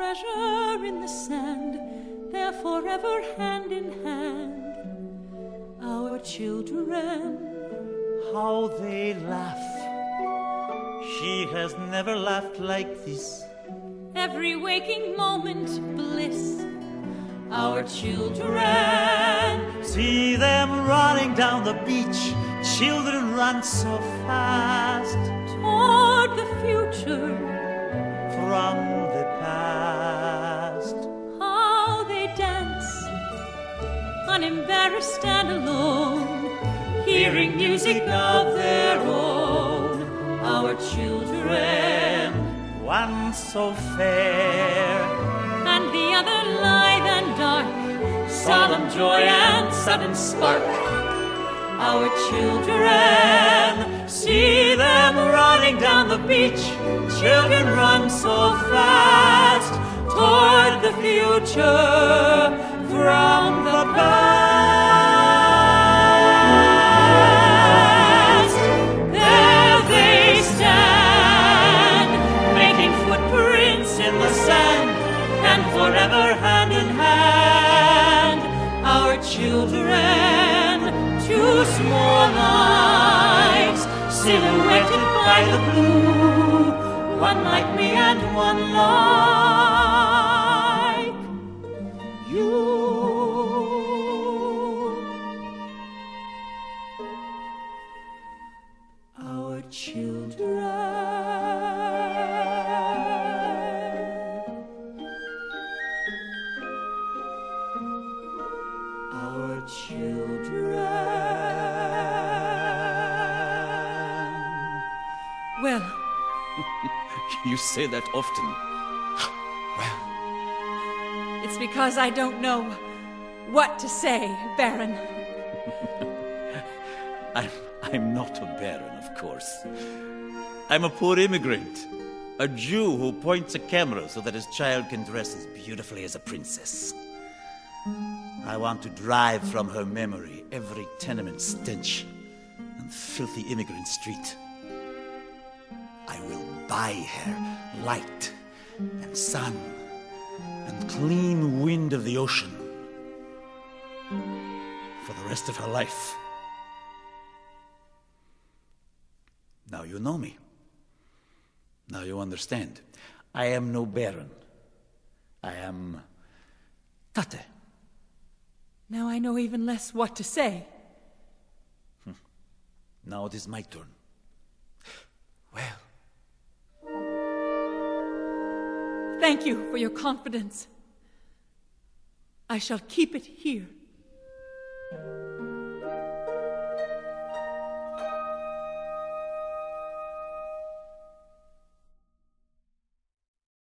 treasure in the sand, they're forever hand in hand. Our children, how they laugh. She has never laughed like this. Every waking moment bliss. Our children, see them running down the beach. Children run so fast toward the future from the past. How they dance, unembarrassed and alone, hearing music of their own. Our children, one so fair and the other lithe and dark, solemn joy and sudden spark. Our children, see them running down the beach. Children run so fast toward the future from the past. There they stand, making footprints in the sand, and forever hand in hand. Our children, two small lives, silhouetted by the blue, one like me and one like you. Our children, our children. Well, you say that often. Well, it's because I don't know what to say, Baron. I'm not a baron, of course. I'm a poor immigrant, a Jew who points a camera so that his child can dress as beautifully as a princess. I want to drive from her memory every tenement stench and filthy immigrant street. I will buy her light and sun and clean wind of the ocean for the rest of her life. Now you know me. Now you understand. I am no baron. I am Tate. Now I know even less what to say. Now it is my turn. Well. Thank you for your confidence. I shall keep it here.